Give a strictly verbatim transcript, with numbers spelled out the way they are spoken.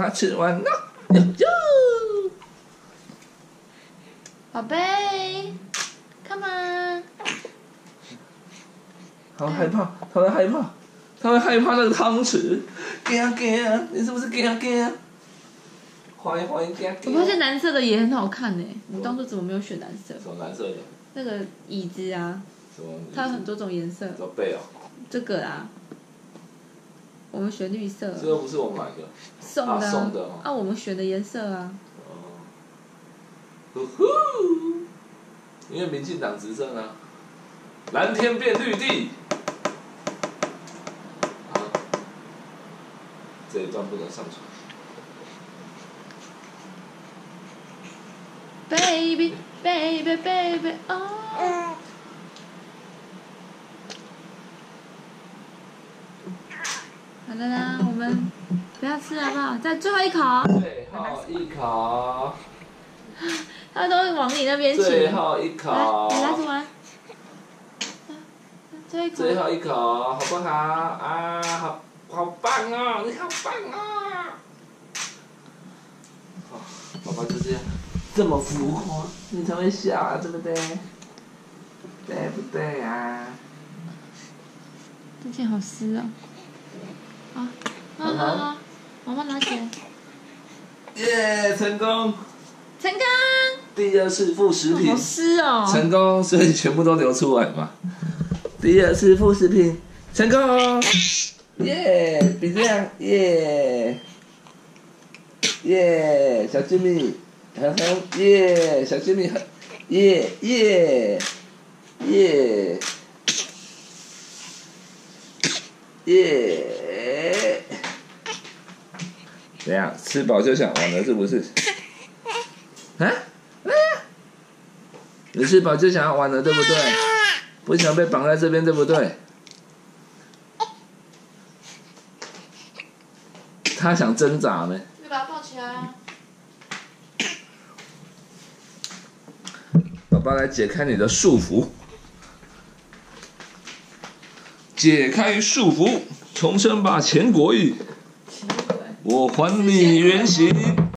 他吃完了，哟哟， 宝贝 ，Come on。 好害怕，他会害怕，他会害怕那个汤匙。惊惊，你是不是惊惊？欢迎欢迎惊惊。 我发现蓝色的也很好看呢，我当初怎么没有选蓝色？ 什么蓝色的？ 那个椅子啊， 什么？ 它有很多种颜色。 什么背哦？ 这个啊，我们选绿色。 这个不是我买的。 送的。 啊，送的哦。 啊，我们选的颜色啊。 哦。呼呼。因为民进党执政啊，蓝天变绿地。啊。这一段不能上传。 Baby, baby, baby, oh。好了啦，我们不要吃好不好？再最后一口。 最后一口。 他都往你那边请。 最后一口。 来，你来什么？最后一口。 最后一口，好不好？啊，好，好棒哦！你好棒哦！好，宝宝就这样。这么浮夸，你才会笑啊，对不对？对不对啊？ 这件好湿哦。好，好好好，妈妈拿起来。 耶，成功！ 成功！ 第二次副食品。 好湿哦。 成功，所以全部都流出来嘛。第二次副食品成功！耶，比这样，耶，耶，小吉米。哼哼，耶，小吉米，耶耶耶耶，怎样？吃饱就想玩了是不是？啊？啊？你吃饱就想要玩了对不对？不想被绑在这边对不对？他想挣扎呢。 你把它抱起来啊！ 爸爸来解开你的束缚，解开束缚，重生吧钱国语，我还你原形。